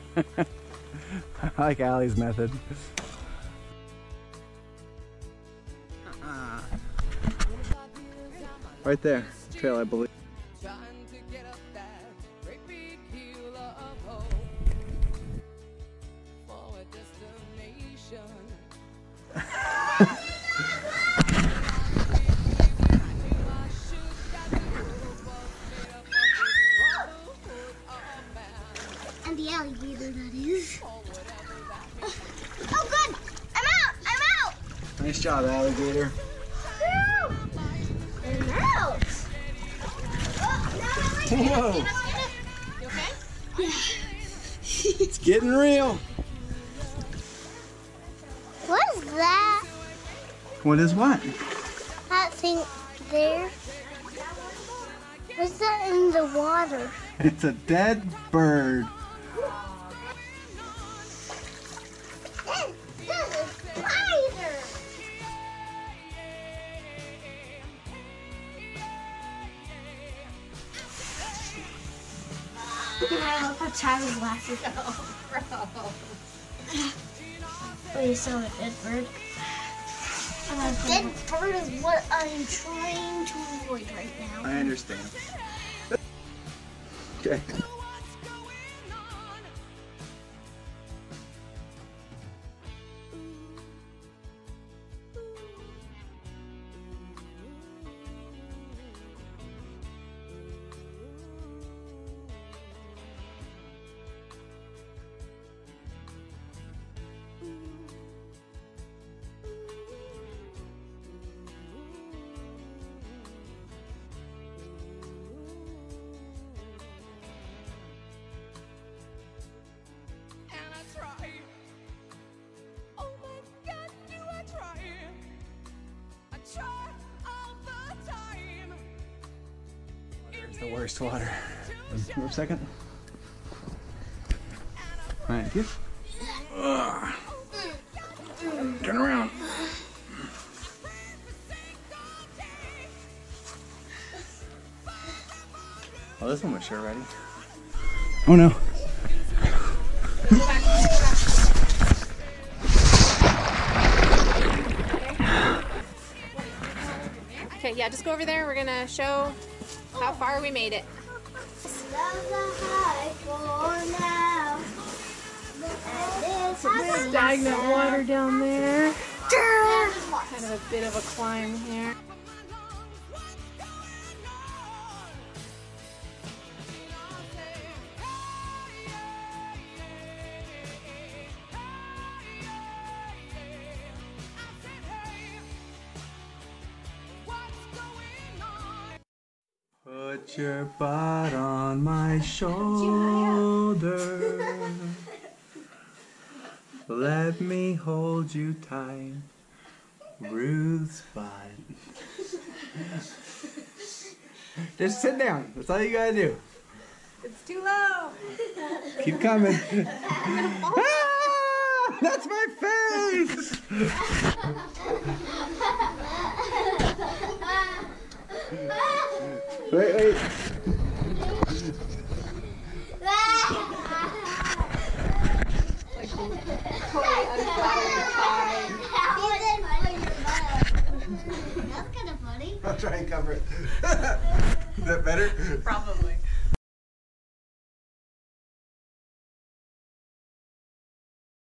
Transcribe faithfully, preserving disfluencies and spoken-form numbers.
I like Allie's method. Right there, trail, I believe. And the alligator, that is. Oh, good! I'm out! I'm out! Nice job, alligator. Woo! I'm out! Oh, no, I like Whoa! it. You okay? Yeah. It's getting real. What is that? What is what? That thing there. What's that in the water? It's a dead bird. There's a spider! I love how Chad was laughing. Oh, bro. Oh, you saw a dead bird? A dead bird is what I'm trying to avoid right now. I understand. Okay. The worst water. For a second. Thank you. Ugh. Turn around. Oh, this one was sure ready. Oh no. Okay, yeah, just go over there. We're gonna show how far we made it. Stagnant water down there. Kind of a bit of a climb here. Put your butt on my shoulder. Let me hold you tight. Ruth's butt. Just sit down. That's all you gotta do. It's too low. Keep coming. Ah, that's my face. Wait, wait. Like totally unflattering pie. That's kind of funny. I'll try and cover it. Is that better? Probably.